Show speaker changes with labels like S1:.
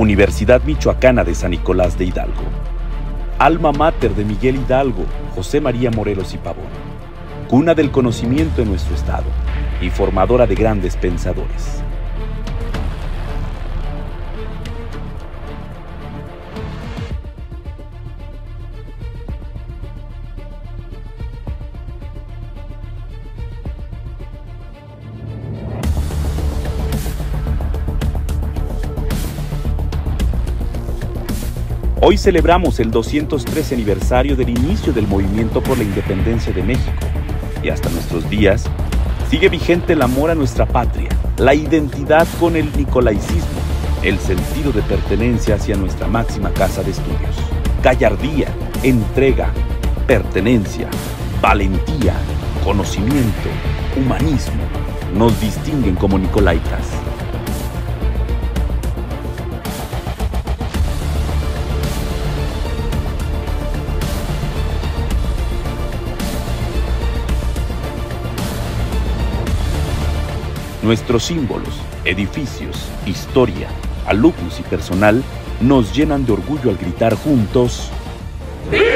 S1: Universidad Michoacana de San Nicolás de Hidalgo. Alma mater de Miguel Hidalgo, José María Morelos y Pavón. Cuna del conocimiento en nuestro estado y formadora de grandes pensadores. Hoy celebramos el 213 aniversario del inicio del movimiento por la independencia de México y hasta nuestros días sigue vigente el amor a nuestra patria, la identidad con el nicolaicismo, el sentido de pertenencia hacia nuestra máxima casa de estudios. Gallardía, entrega, pertenencia, valentía, conocimiento, humanismo nos distinguen como nicolaitas. Nuestros símbolos, edificios, historia, alumnos y personal nos llenan de orgullo al gritar juntos: ¡Viva!